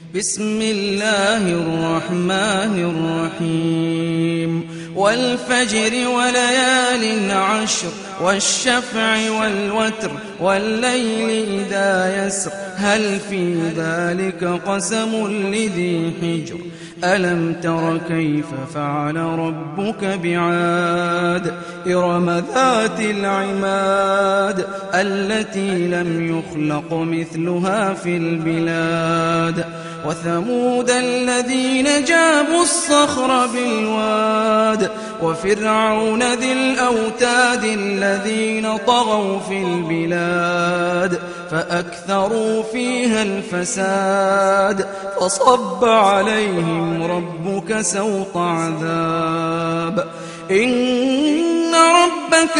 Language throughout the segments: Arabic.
بسم الله الرحمن الرحيم والفجر وليال عشر والشفع والوتر والليل إذا يسر هل في ذلك قسم لذي حجر ألم تر كيف فعل ربك بعاد إرم ذات العماد التي لم يخلق مثلها في البلاد وثمود الذين جابوا الصخر بالواد وفرعون ذي الأوتاد الذين طغوا في البلاد فأكثروا فيها الفساد فصب عليهم ربك سوط عذاب إن ربك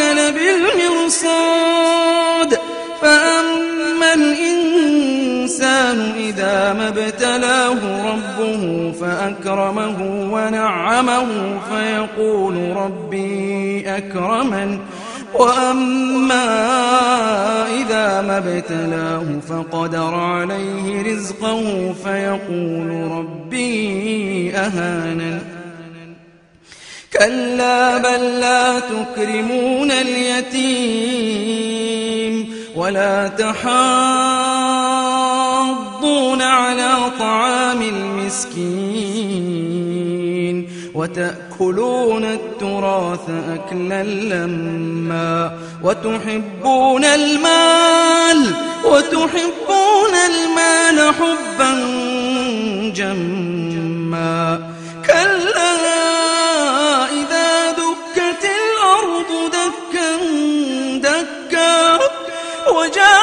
لبالمرصاد فأما الإنسان إذا ما ابتلاه ربه فأكرمه ونعمه فيقول ربي أكرمن وأما إذا ما ابتلاه فقدر عليه رزقه فيقول ربي أهانن كلا بل لا تكرمون اليتيم ولا تحاضون على طعام المسكين وتأكلون التراث أكلا لما وتحبون المال حبا جما كلا إذا دكت الأرض دكا دكا وجاء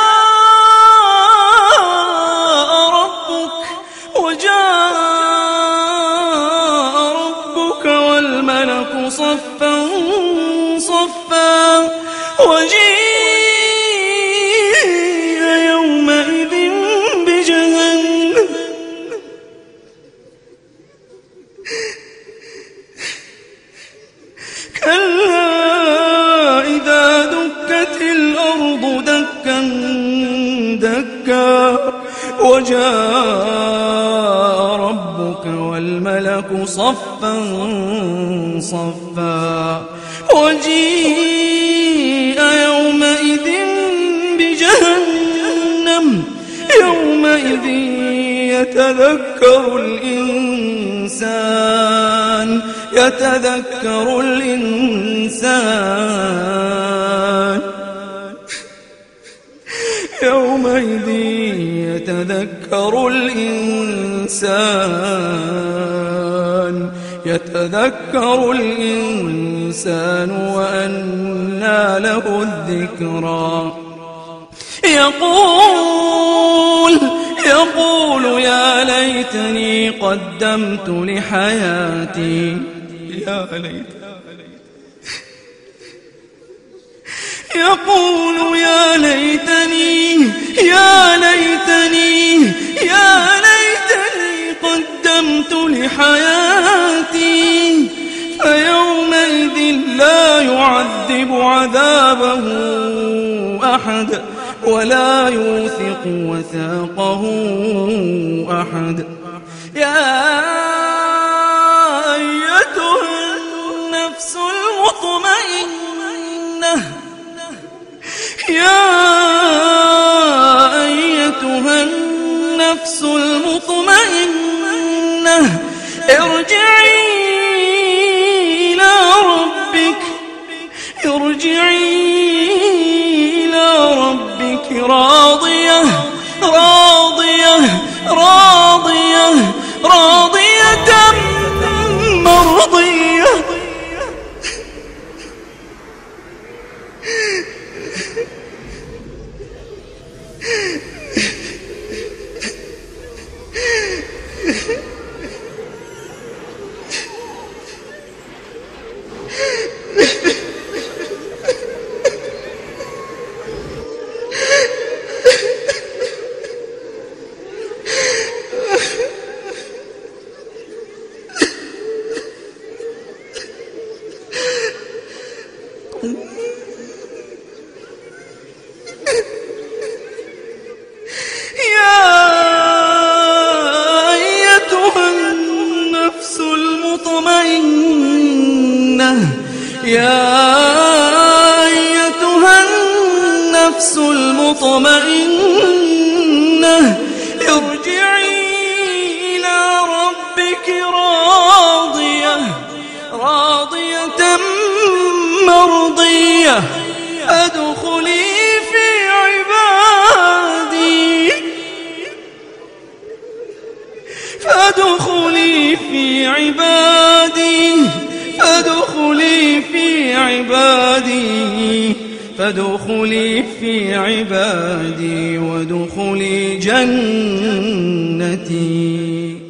ربك والملك صفا صفا وجيء يومئذ بجهنم كلا إذا دكت الأرض دكا دكا وجاء ربك والملك صفا صفا وجيء يومئذ بجهنم يومئذ يتذكر الإنسان يومئذ يتذكر الإنسان وأنى له الذكرى يقول يا ليتني قدمت لحياتي يقول يا ليتني قدمت لحياتي فيومئذ لا يعذب عذابه أحد ولا يوثق وثاقه أحد يا أيتها النفس المطمئنة ارجعي إلى ربك راضية مرضية يا أيتها النفس المطمئنة ارجعي إلى ربك راضية مرضية فادخلي في عبادي وادخلي جنتي.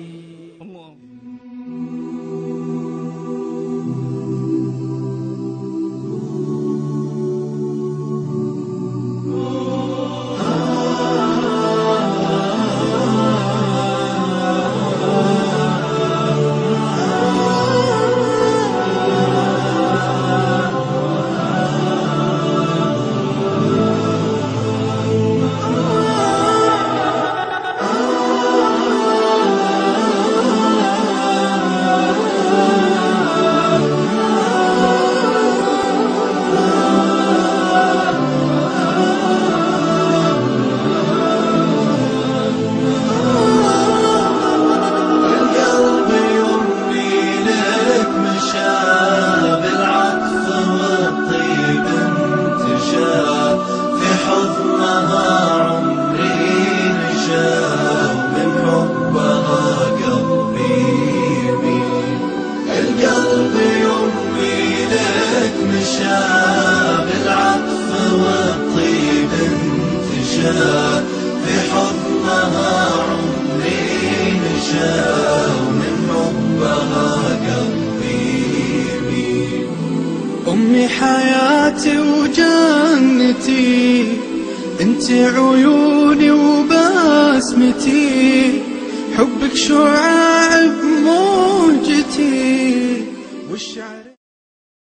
في حضنها عمري نشا ومن حبها قلبي يميل. أمي حياتي وجنتي، انت عيوني وبسمتي، حبك شعاع بموجتي والشعر